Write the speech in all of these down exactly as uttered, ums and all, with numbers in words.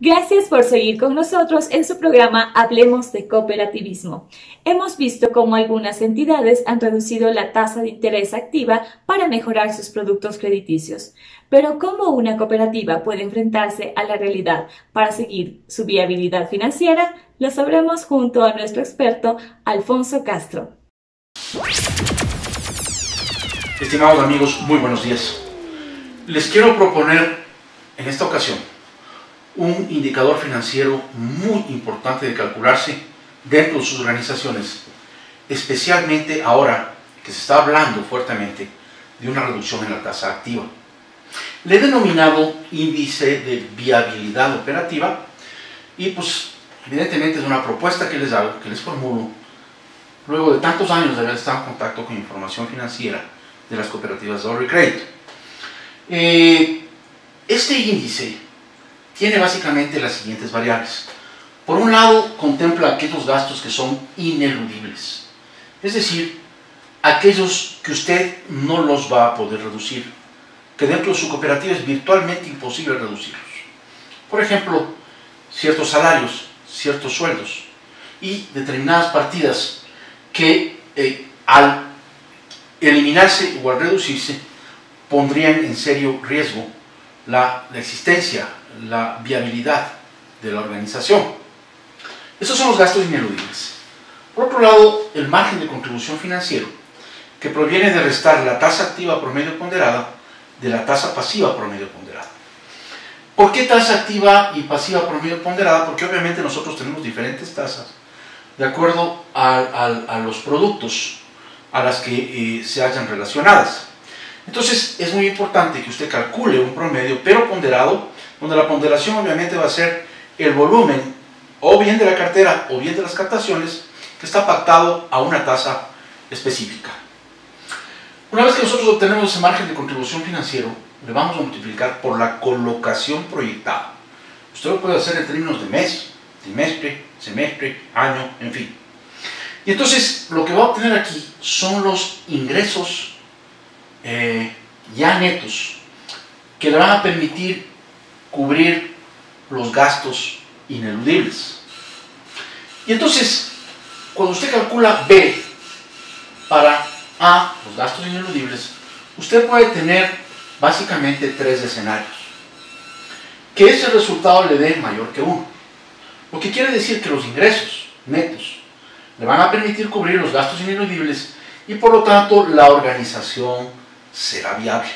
Gracias por seguir con nosotros en su programa Hablemos de Cooperativismo. Hemos visto cómo algunas entidades han reducido la tasa de interés activa para mejorar sus productos crediticios. Pero ¿cómo una cooperativa puede enfrentarse a la realidad para seguir su viabilidad financiera? Lo sabremos junto a nuestro experto Alfonso Castro. Estimados amigos, muy buenos días. Les quiero proponer en esta ocasión un indicador financiero muy importante de calcularse dentro de sus organizaciones, especialmente ahora que se está hablando fuertemente de una reducción en la tasa activa. Le he denominado índice de viabilidad operativa y pues evidentemente es una propuesta que les hago, que les formulo luego de tantos años de haber estado en contacto con información financiera de las cooperativas de ahorro y crédito. Eh, este índice tiene básicamente las siguientes variables. Por un lado, contempla aquellos gastos que son ineludibles, es decir, aquellos que usted no los va a poder reducir, que dentro de su cooperativa es virtualmente imposible reducirlos. Por ejemplo, ciertos salarios, ciertos sueldos y determinadas partidas que eh, al eliminarse o al reducirse pondrían en serio riesgo la, la existencia, la viabilidad de la organización. Esos son los gastos ineludibles. Por otro lado, el margen de contribución financiero, que proviene de restar la tasa activa promedio ponderada de la tasa pasiva promedio ponderada. ¿Por qué tasa activa y pasiva promedio ponderada? Porque obviamente nosotros tenemos diferentes tasas de acuerdo a, a, a los productos a las que eh, se hayan relacionadas. Entonces es muy importante que usted calcule un promedio, pero ponderado, donde la ponderación obviamente va a ser el volumen o bien de la cartera o bien de las captaciones que está pactado a una tasa específica. Una vez que nosotros obtenemos ese margen de contribución financiero, le vamos a multiplicar por la colocación proyectada. Usted lo puede hacer en términos de mes, trimestre, semestre, año, en fin. Y entonces lo que va a obtener aquí son los ingresos eh, ya netos que le van a permitir cubrir los gastos ineludibles. Y entonces, cuando usted calcula B para A, los gastos ineludibles, usted puede tener básicamente tres escenarios. Que ese resultado le dé mayor que uno. Lo que quiere decir que los ingresos netos le van a permitir cubrir los gastos ineludibles y por lo tanto la organización será viable.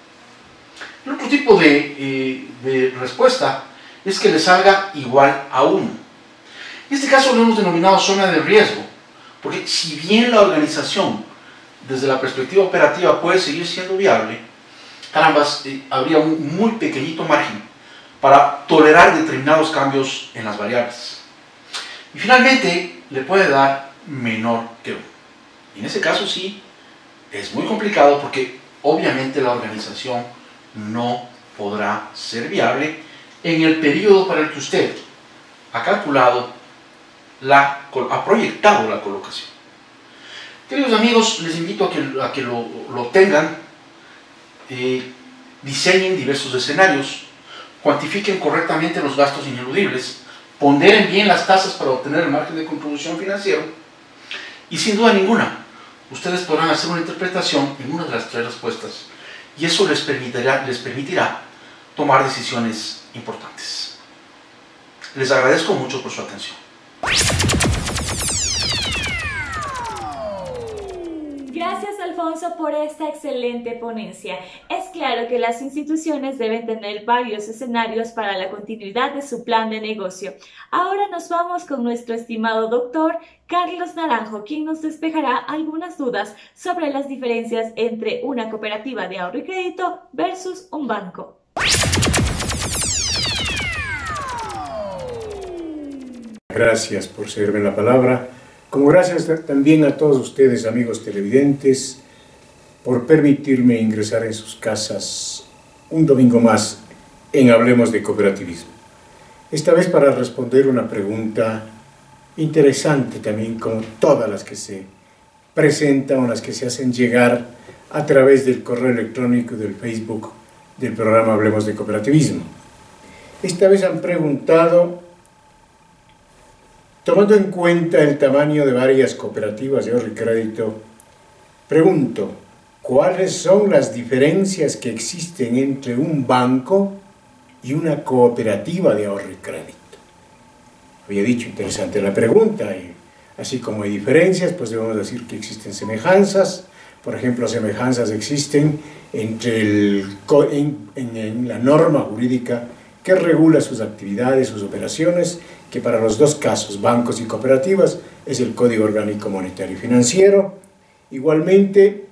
El otro tipo de, eh, de respuesta es que le salga igual a uno. En este caso lo hemos denominado zona de riesgo, porque si bien la organización desde la perspectiva operativa puede seguir siendo viable, carambas, eh, habría un muy pequeñito margen para tolerar determinados cambios en las variables. Y finalmente le puede dar menor que uno. Y en ese caso sí, es muy complicado porque obviamente la organización no podrá ser viable en el periodo para el que usted ha calculado, la, ha proyectado la colocación. Queridos amigos, les invito a que, a que lo, lo tengan, eh, diseñen diversos escenarios, cuantifiquen correctamente los gastos ineludibles, ponderen bien las tasas para obtener el margen de contribución financiero y sin duda ninguna, ustedes podrán hacer una interpretación en una de las tres respuestas y eso les permitirá, les permitirá tomar decisiones importantes. Les agradezco mucho por su atención. Gracias, Alfonso, por esta excelente ponencia. Es claro que las instituciones deben tener varios escenarios para la continuidad de su plan de negocio. Ahora nos vamos con nuestro estimado doctor Carlos Naranjo, quien nos despejará algunas dudas sobre las diferencias entre una cooperativa de ahorro y crédito versus un banco. Gracias por cederme la palabra. Como gracias también a todos ustedes, amigos televidentes, por permitirme ingresar en sus casas un domingo más en Hablemos de Cooperativismo. Esta vez para responder una pregunta interesante también, como todas las que se presentan o las que se hacen llegar a través del correo electrónico y del Facebook del programa Hablemos de Cooperativismo. Esta vez han preguntado, tomando en cuenta el tamaño de varias cooperativas de ahorro y crédito, pregunto, ¿cuáles son las diferencias que existen entre un banco y una cooperativa de ahorro y crédito? Había dicho, interesante la pregunta, y así como hay diferencias, pues debemos decir que existen semejanzas. Por ejemplo, semejanzas existen entre el, en, en, en la norma jurídica que regula sus actividades, sus operaciones, que para los dos casos, bancos y cooperativas, es el Código Orgánico Monetario y Financiero. Igualmente,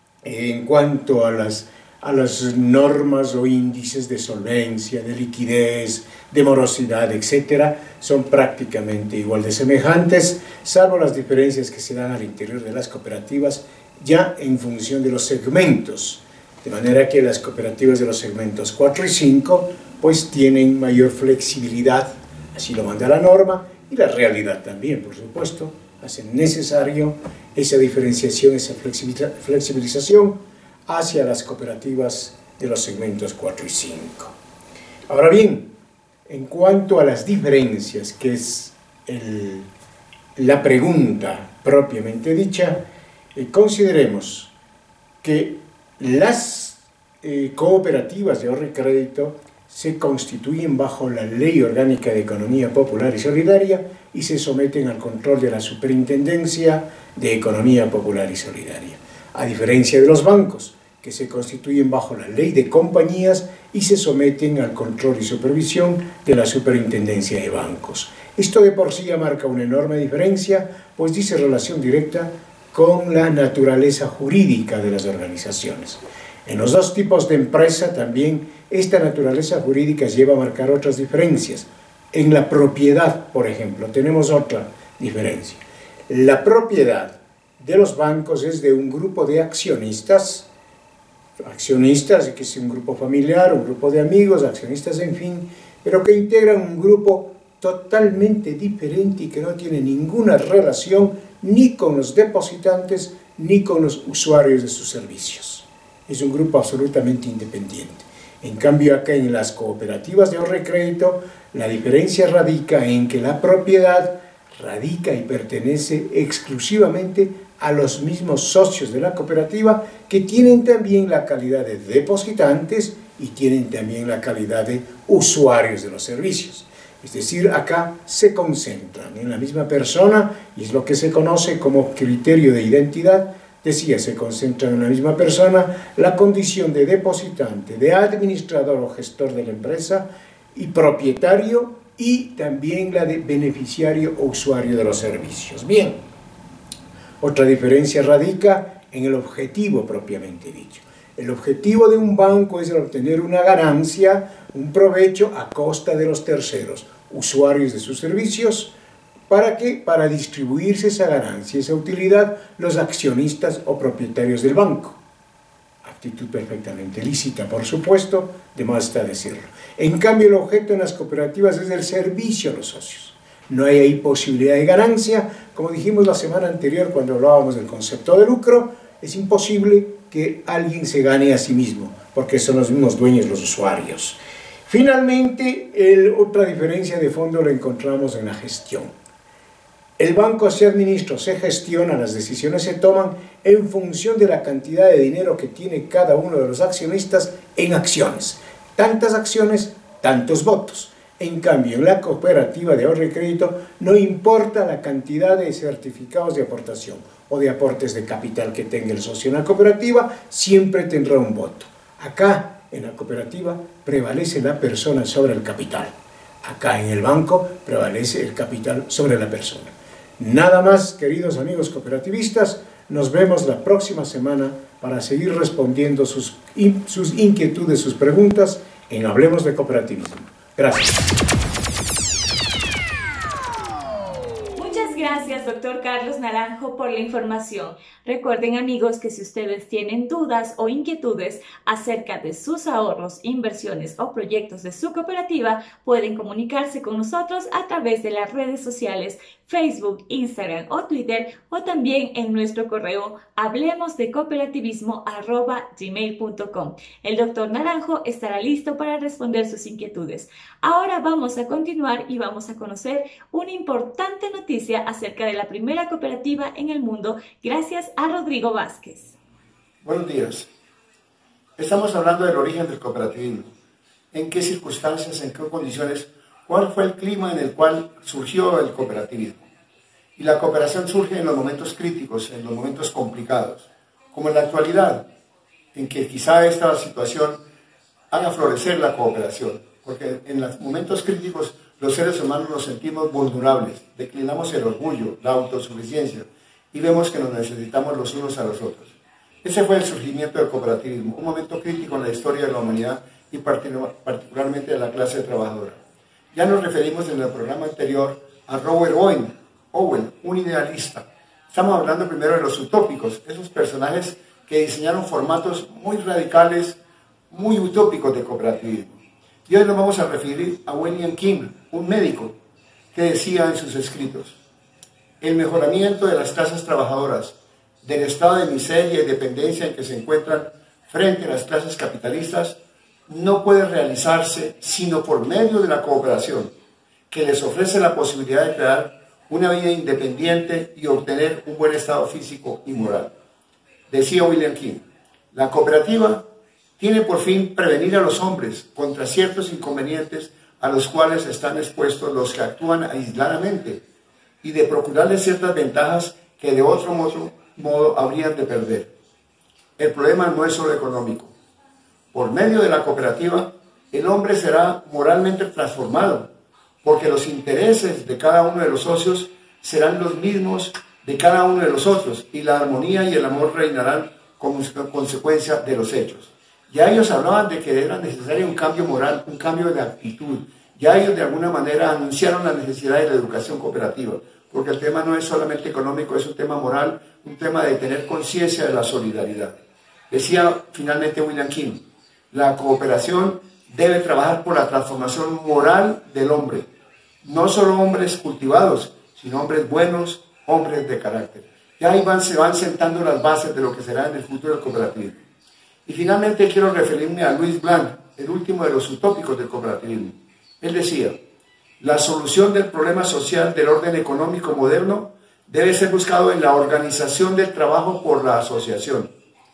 en cuanto a las, a las normas o índices de solvencia, de liquidez, de morosidad, etcétera, son prácticamente igual de semejantes, salvo las diferencias que se dan al interior de las cooperativas, ya en función de los segmentos, de manera que las cooperativas de los segmentos cuatro y cinco pues tienen mayor flexibilidad, así lo manda la norma, y la realidad también, por supuesto, hace necesario esa diferenciación, esa flexibilización hacia las cooperativas de los segmentos cuatro y cinco. Ahora bien, en cuanto a las diferencias, que es el, la pregunta propiamente dicha, eh, consideremos que las eh, cooperativas de ahorro y crédito se constituyen bajo la Ley Orgánica de Economía Popular y Solidaria y se someten al control de la Superintendencia de Economía Popular y Solidaria, a diferencia de los bancos, que se constituyen bajo la Ley de Compañías y se someten al control y supervisión de la Superintendencia de Bancos. Esto de por sí ya marca una enorme diferencia, pues dice relación directa con la naturaleza jurídica de las organizaciones. En los dos tipos de empresa también esta naturaleza jurídica lleva a marcar otras diferencias. En la propiedad, por ejemplo, tenemos otra diferencia. La propiedad de los bancos es de un grupo de accionistas, accionistas, que es un grupo familiar, un grupo de amigos, accionistas, en fin, pero que integran un grupo totalmente diferente y que no tiene ninguna relación ni con los depositantes ni con los usuarios de sus servicios. Es un grupo absolutamente independiente. En cambio, acá en las cooperativas de ahorro y crédito, la diferencia radica en que la propiedad radica y pertenece exclusivamente a los mismos socios de la cooperativa, que tienen también la calidad de depositantes y tienen también la calidad de usuarios de los servicios. Es decir, acá se concentran en la misma persona y es lo que se conoce como criterio de identidad. Decía, se concentran en la misma persona la condición de depositante, de administrador o gestor de la empresa y propietario, y también la de beneficiario o usuario de los servicios. Bien, otra diferencia radica en el objetivo propiamente dicho. El objetivo de un banco es el obtener una ganancia, un provecho a costa de los terceros, usuarios de sus servicios. ¿Para qué? Para distribuirse esa ganancia, esa utilidad, los accionistas o propietarios del banco. Actitud perfectamente lícita, por supuesto, de más está decirlo. En cambio, el objeto en las cooperativas es el servicio a los socios. No hay ahí posibilidad de ganancia. Como dijimos la semana anterior cuando hablábamos del concepto de lucro, es imposible que alguien se gane a sí mismo, porque son los mismos dueños los usuarios. Finalmente, el, otra diferencia de fondo la encontramos en la gestión. El banco se administra, se gestiona, las decisiones se toman en función de la cantidad de dinero que tiene cada uno de los accionistas en acciones. Tantas acciones, tantos votos. En cambio, en la cooperativa de ahorro y crédito no importa la cantidad de certificados de aportación o de aportes de capital que tenga el socio en la cooperativa, siempre tendrá un voto. Acá, en la cooperativa, prevalece la persona sobre el capital. Acá, en el banco, prevalece el capital sobre la persona. Nada más, queridos amigos cooperativistas, nos vemos la próxima semana para seguir respondiendo sus, sus inquietudes, sus preguntas en Hablemos de Cooperativismo. Gracias. Muchas gracias, doctor Carlos Naranjo, por la información. Recuerden, amigos, que si ustedes tienen dudas o inquietudes acerca de sus ahorros, inversiones o proyectos de su cooperativa, pueden comunicarse con nosotros a través de las redes sociales Facebook, Instagram o Twitter, o también en nuestro correo hablemosdecooperativismo arroba gmail punto com. El doctor Naranjo estará listo para responder sus inquietudes. Ahora vamos a continuar y vamos a conocer una importante noticia acerca de la primera cooperativa en el mundo, gracias a Rodrigo Vázquez. Buenos días. Estamos hablando del origen del cooperativismo. ¿En qué circunstancias, en qué condiciones, cuál fue el clima en el cual surgió el cooperativismo? Y la cooperación surge en los momentos críticos, en los momentos complicados, como en la actualidad, en que quizá esta situación haga florecer la cooperación, porque en los momentos críticos los seres humanos nos sentimos vulnerables, declinamos el orgullo, la autosuficiencia, y vemos que nos necesitamos los unos a los otros. Ese fue el surgimiento del cooperativismo, un momento crítico en la historia de la humanidad y particularmente de la clase trabajadora. Ya nos referimos en el programa anterior a Robert Owen, Owen, un idealista. Estamos hablando primero de los utópicos, esos personajes que diseñaron formatos muy radicales, muy utópicos de cooperativismo. Y hoy nos vamos a referir a William King, un médico, que decía en sus escritos: el mejoramiento de las clases trabajadoras, del estado de miseria y dependencia en que se encuentran frente a las clases capitalistas, no puede realizarse sino por medio de la cooperación, que les ofrece la posibilidad de crear una vida independiente y obtener un buen estado físico y moral. Decía William King, la cooperativa tiene por fin prevenir a los hombres contra ciertos inconvenientes a los cuales están expuestos los que actúan aisladamente y de procurarles ciertas ventajas que de otro modo, modo habrían de perder. El problema no es solo económico. Por medio de la cooperativa, el hombre será moralmente transformado, porque los intereses de cada uno de los socios serán los mismos de cada uno de los otros, y la armonía y el amor reinarán como consecuencia de los hechos. Ya ellos hablaban de que era necesario un cambio moral, un cambio de actitud. Ya ellos de alguna manera anunciaron la necesidad de la educación cooperativa, porque el tema no es solamente económico, es un tema moral, un tema de tener conciencia de la solidaridad. Decía finalmente William King, la cooperación debe trabajar por la transformación moral del hombre. No solo hombres cultivados, sino hombres buenos, hombres de carácter. Y ahí van, se van sentando las bases de lo que será en el futuro del cooperativismo. Y finalmente quiero referirme a Louis Blanc, el último de los utópicos del cooperativismo. Él decía, la solución del problema social del orden económico moderno debe ser buscado en la organización del trabajo por la asociación.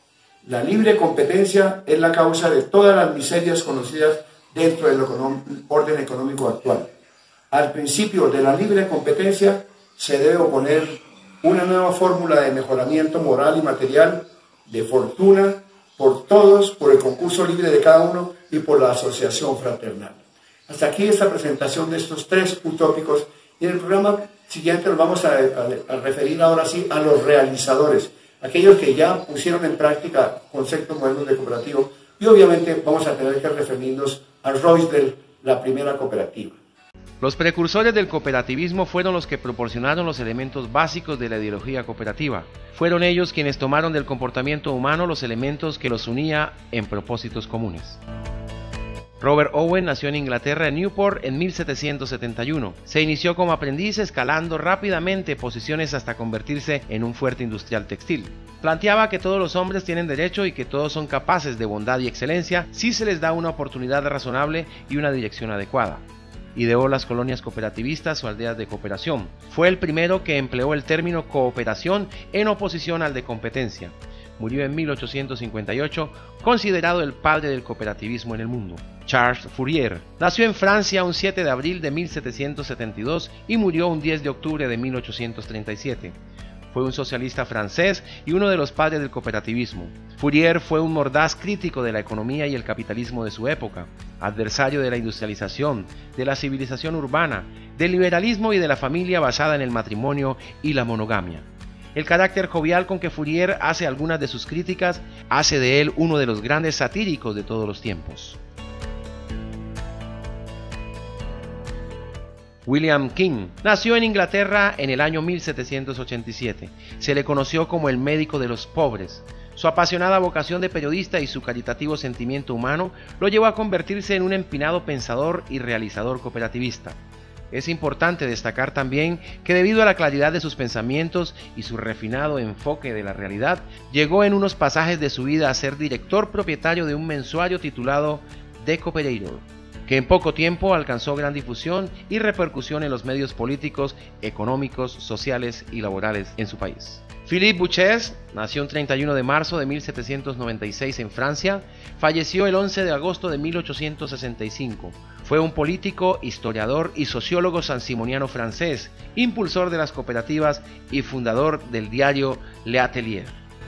La libre competencia es la causa de todas las miserias conocidas dentro del orden económico actual. Al principio de la libre competencia se debe oponer una nueva fórmula de mejoramiento moral y material, de fortuna, por todos, por el concurso libre de cada uno y por la asociación fraternal. Hasta aquí esta presentación de estos tres utópicos, y en el programa siguiente nos vamos a, a, a referir ahora sí a los realizadores, aquellos que ya pusieron en práctica conceptos modernos de cooperativo, y obviamente vamos a tener que referirnos a Roisdel, la primera cooperativa. Los precursores del cooperativismo fueron los que proporcionaron los elementos básicos de la ideología cooperativa. Fueron ellos quienes tomaron del comportamiento humano los elementos que los unía en propósitos comunes. Robert Owen nació en Inglaterra, en Newport, en mil setecientos setenta y uno. Se inició como aprendiz escalando rápidamente posiciones hasta convertirse en un fuerte industrial textil. Planteaba que todos los hombres tienen derecho y que todos son capaces de bondad y excelencia si se les da una oportunidad razonable y una dirección adecuada. Ideó las colonias cooperativistas o aldeas de cooperación. Fue el primero que empleó el término cooperación en oposición al de competencia. Murió en mil ochocientos cincuenta y ocho, considerado el padre del cooperativismo en el mundo. Charles Fourier nació en Francia un siete de abril de mil setecientos setenta y dos y murió un diez de octubre de mil ochocientos treinta y siete. Fue un socialista francés y uno de los padres del cooperativismo. Fourier fue un mordaz crítico de la economía y el capitalismo de su época, adversario de la industrialización, de la civilización urbana, del liberalismo y de la familia basada en el matrimonio y la monogamia. El carácter jovial con que Fourier hace algunas de sus críticas hace de él uno de los grandes satíricos de todos los tiempos. William King nació en Inglaterra en el año mil setecientos ochenta y siete. Se le conoció como el médico de los pobres. Su apasionada vocación de periodista y su caritativo sentimiento humano lo llevó a convertirse en un empinado pensador y realizador cooperativista. Es importante destacar también que debido a la claridad de sus pensamientos y su refinado enfoque de la realidad, llegó en unos pasajes de su vida a ser director propietario de un mensuario titulado The Cooperator, que en poco tiempo alcanzó gran difusión y repercusión en los medios políticos, económicos, sociales y laborales en su país. Philippe Bouchès nació el treinta y uno de marzo de mil setecientos noventa y seis en Francia, falleció el once de agosto de mil ochocientos sesenta y cinco. Fue un político, historiador y sociólogo sansimoniano francés, impulsor de las cooperativas y fundador del diario Le Atelier.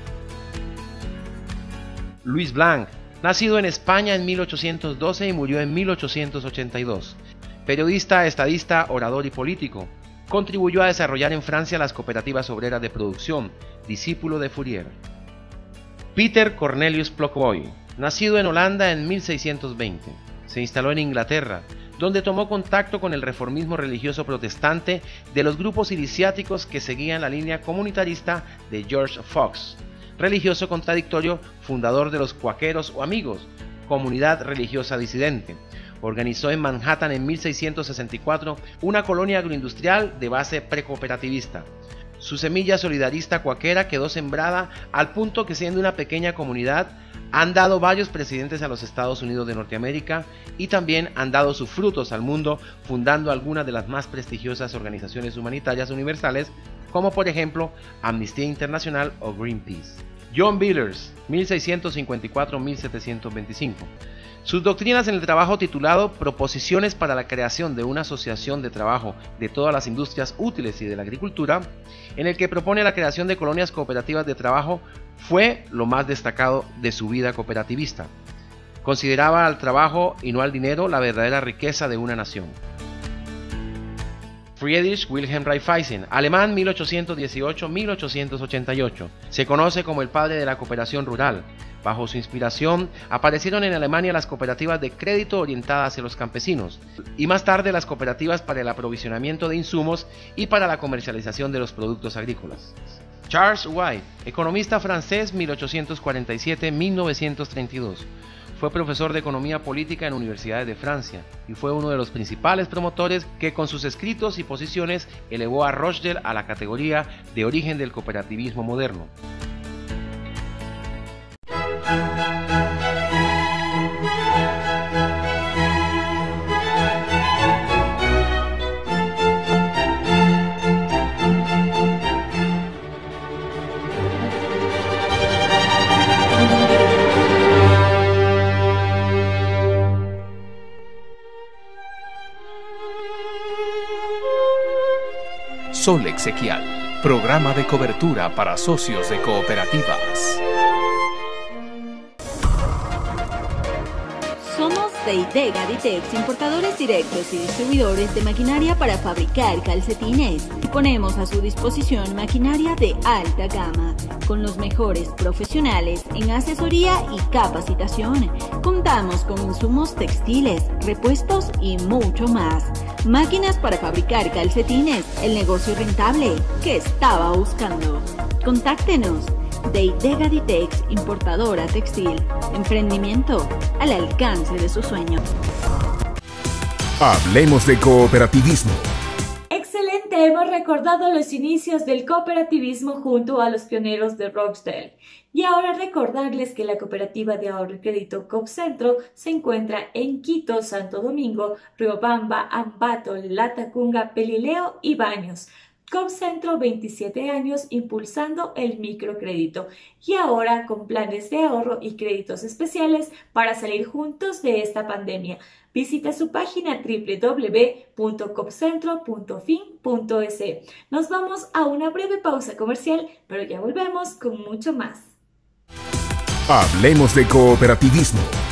Louis Blanc, nacido en España en mil ochocientos doce y murió en mil ochocientos ochenta y dos. Periodista, estadista, orador y político. Contribuyó a desarrollar en Francia las cooperativas obreras de producción, discípulo de Fourier. Peter Cornelius Plockboy, nacido en Holanda en mil seiscientos veinte. Se instaló en Inglaterra, donde tomó contacto con el reformismo religioso protestante de los grupos iniciáticos que seguían la línea comunitarista de George Fox, religioso contradictorio, fundador de los Cuáqueros o Amigos, comunidad religiosa disidente. Organizó en Manhattan en mil seiscientos sesenta y cuatro una colonia agroindustrial de base precooperativista. Su semilla solidarista cuáquera quedó sembrada al punto que, siendo una pequeña comunidad, han dado varios presidentes a los Estados Unidos de Norteamérica y también han dado sus frutos al mundo, fundando algunas de las más prestigiosas organizaciones humanitarias universales, como por ejemplo Amnistía Internacional o Greenpeace. John Billers, mil seiscientos cincuenta y cuatro a mil setecientos veinticinco. Sus doctrinas en el trabajo, titulado Proposiciones para la creación de una asociación de trabajo de todas las industrias útiles y de la agricultura, en el que propone la creación de colonias cooperativas de trabajo, fue lo más destacado de su vida cooperativista. Consideraba al trabajo y no al dinero la verdadera riqueza de una nación. Friedrich Wilhelm Raiffeisen, alemán mil ochocientos dieciocho a mil ochocientos ochenta y ocho, se conoce como el padre de la cooperación rural. Bajo su inspiración aparecieron en Alemania las cooperativas de crédito orientadas hacia los campesinos y más tarde las cooperativas para el aprovisionamiento de insumos y para la comercialización de los productos agrícolas. Charles White, economista francés mil ochocientos cuarenta y siete a mil novecientos treinta y dos, fue profesor de economía política en universidades de Francia y fue uno de los principales promotores que con sus escritos y posiciones elevó a Rochdale a la categoría de origen del cooperativismo moderno. Sol Exequial, programa de cobertura para socios de cooperativas. Somos Deidega Ditex, importadores directos y distribuidores de maquinaria para fabricar calcetines. Y ponemos a su disposición maquinaria de alta gama, con los mejores profesionales en asesoría y capacitación. Contamos con insumos textiles, repuestos y mucho más. Máquinas para fabricar calcetines, el negocio rentable que estaba buscando. Contáctenos. Deidega Ditex, importadora textil. Emprendimiento al alcance de su sueño. Hablemos de cooperativismo. Excelente, hemos recordado los inicios del cooperativismo junto a los pioneros de Rochdale. Y ahora recordarles que la cooperativa de ahorro y crédito Coopcentro se encuentra en Quito, Santo Domingo, Riobamba, Ambato, Latacunga, Pelileo y Baños. Coopcentro, veintisiete años impulsando el microcrédito y ahora con planes de ahorro y créditos especiales para salir juntos de esta pandemia. Visita su página doble u doble u doble u punto coopcentro punto fin punto es. Nos vamos a una breve pausa comercial, pero ya volvemos con mucho más. Hablemos de cooperativismo.